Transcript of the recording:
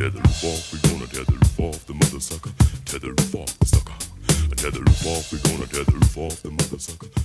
Tether roof off, we gonna tether roof off the mother sucker. Tether roof off the sucker. Tether roof off, we gonna tether roof off the mother sucker.